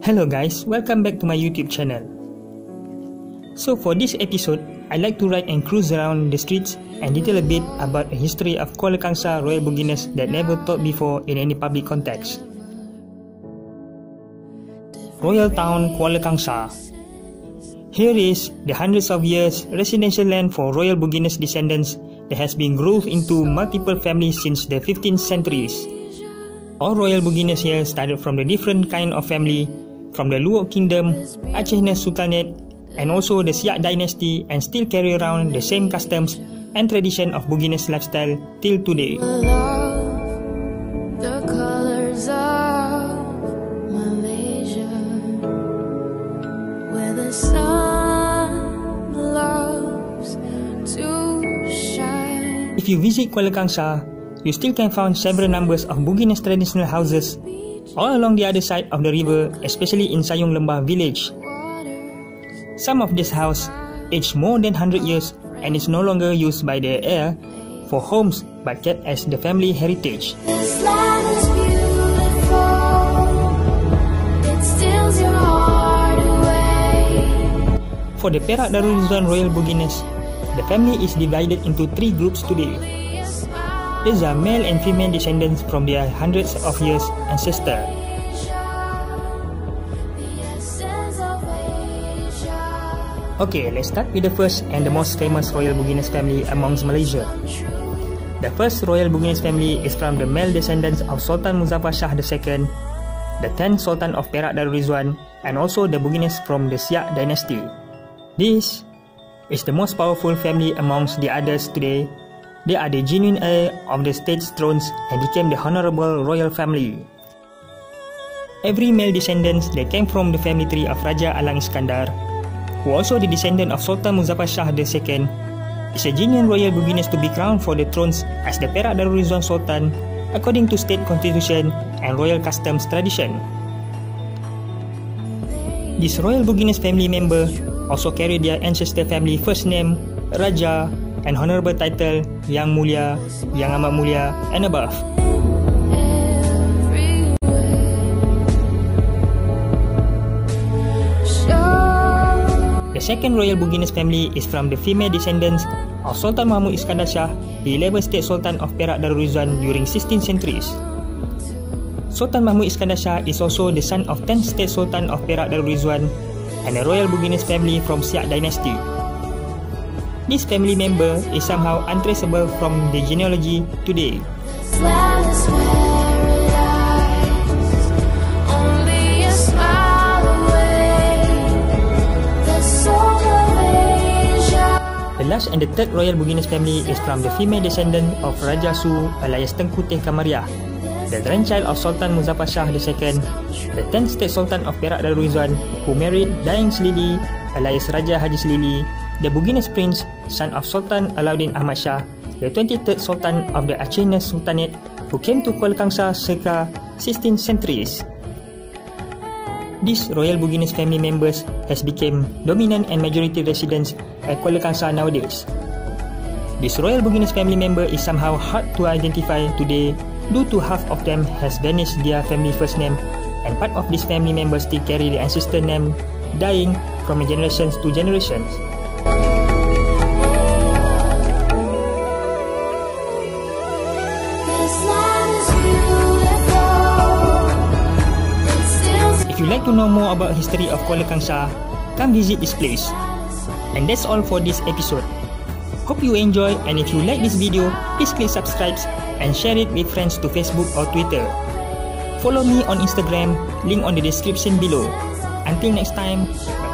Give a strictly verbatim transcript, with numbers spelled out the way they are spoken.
Hello guys, welcome back to my YouTube channel. So for this episode, I'd like to ride and cruise around the streets and detail a bit about the history of Kuala Kangsar Royal Bugines that never told before in any public context. Royal Town Kuala Kangsar. Here is the hundreds of years residential land for Royal Bugines descendants that has been grown into multiple families since the fifteenth centuries. All Royal Bugines here started from the different kind of family from the Luok Kingdom, Acehnes Sultanate, and also the Siak Dynasty, and still carry around the same customs and tradition of Bugines lifestyle till today. The colors of Malaysia, where the sun loves to shine. If you visit Kuala Kangsar, you still can find several numbers of Bugines traditional houses all along the other side of the river, especially in Sayong Lembah village. Some of these houses age more than one hundred years and is no longer used by the heir for homes but kept as the family heritage. This land is beautiful, it steals your heart away. For the Perak Darul Rizwan Royal Bugines, the family is divided into three groups today. These are male and female descendants from their hundreds of years ancestor. Okay, let's start with the first and the most famous Royal Bugines family amongst Malaysia. The first Royal Bugines family is from the male descendants of Sultan Muzaffar Shah the second, the tenth Sultan of Perak Darul Rizwan, and also the Bugines from the Siak Dynasty. This is the most powerful family amongst the others today. They are the genuine heir of the state's thrones and became the honorable royal family. Every male descendant that came from the family tree of Raja Alang Iskandar, who also the descendant of Sultan Muzaffar Shah the second, is a genuine royal Bugines to be crowned for the thrones as the Perak Darul Rizwan Sultan according to state constitution and royal customs tradition. This royal Bugines family member also carry their ancestor family first name, Raja, and honorable title Yang Mulia, Yang Amat Mulia, and above. The second royal Bugines family is from the female descendants of Sultan Mahmud Iskandar Shah, the eleventh state sultan of Perak Darul Rizwan during sixteenth centuries. Sultan Mahmud Iskandar Shah is also the son of tenth state sultan of Perak Darul Rizwan and a royal Bugines family from Siak Dynasty. This family member is somehow untraceable from the genealogy today. The last and the third royal Bugines family is from the female descendant of Raja Su alias Tengku Teh Kamariah, the grandchild of Sultan Muzaffar Shah the second, the tenth state sultan of Perak Darul Rizwan, who married Daeng Selili alias Raja Haji Selili, the Bugines prince, son of Sultan Alauddin Ahmad Shah, the twenty-third sultan of the Acehnes Sultanate, who came to Kuala Kangsar circa sixteenth centuries. These royal Bugines family members has become dominant and majority residents at Kuala Kangsar nowadays. This royal Bugines family member is somehow hard to identify today due to half of them has vanished their family first name, and part of these family members still carry the ancestor name dying from generations to generations. If you like to know more about history of Kuala Kangsar, come visit this place. And that's all for this episode. Hope you enjoy, and if you like this video, please click subscribe and share it with friends to Facebook or Twitter. Follow me on Instagram, link on the description below. Until next time, bye.